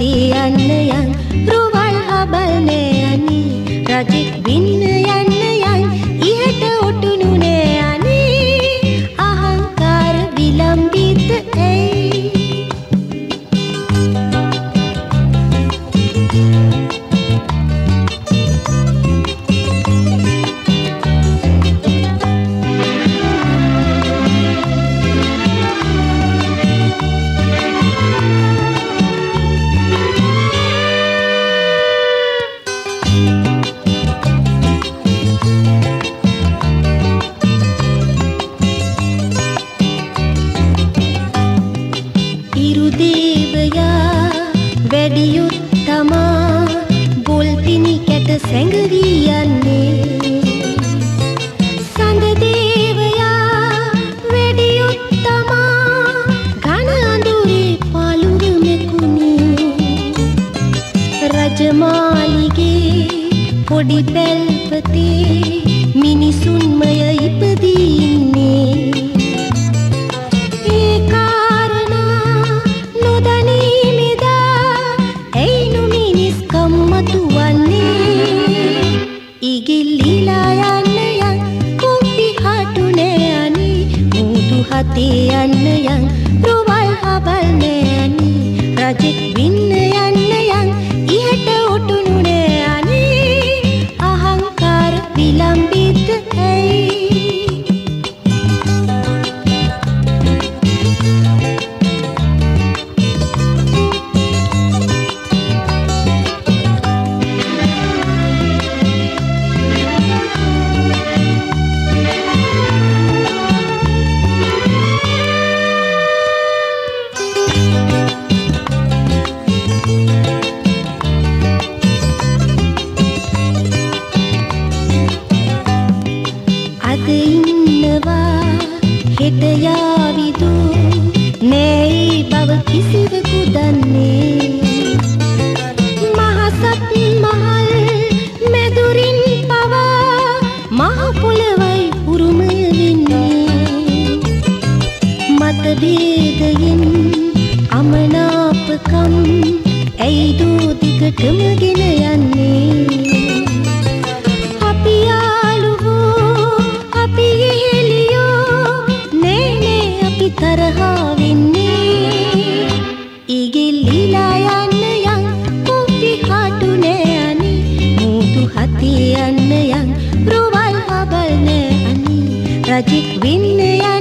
හතේ යන්න යන් රුවල් හබල්නේ අනි රජෙක් වින්න යන්න යන් ඉහට ඔටුනුනේ අනි අහංකාර විලම්බිත ඇයි පොඩි පැල්පතේ මිනිසුන්මය ඉපදීන්නේ ඒ කාරණා නොදැනීමෙදා ඇයිනු මිනිස් කම්මතුවන්නේ ඉගිල්ලිලා යන්න යන් කොපි හටුනේ අනි මුදු හතේ යන්න යන් රුවල් හබල්නේ අනි රජෙක් වින්න යන්න යන් ඉහට ඔටුනුනේ විලම්බිත ඇයි හෙට යාවිදු නෑයි බව කිසිවෙකු දන්නේ මහසත් මහල් මැදුරින් පවා මහ පොළවයි උරුමය වෙන්නේ මතභේදයෙන් අමනාපකම් ඇයිදු දිගටම ගෙන යන්නේ අපි යාළුවෝ අපි තරහා වෙන්නේ ඉගිල්ලිලා යන්න යන් කොපි හටුනේ අනි මුදු හතේ යන්න යන් රුවල් හබල්නේ අනි රජෙක් වෙන්න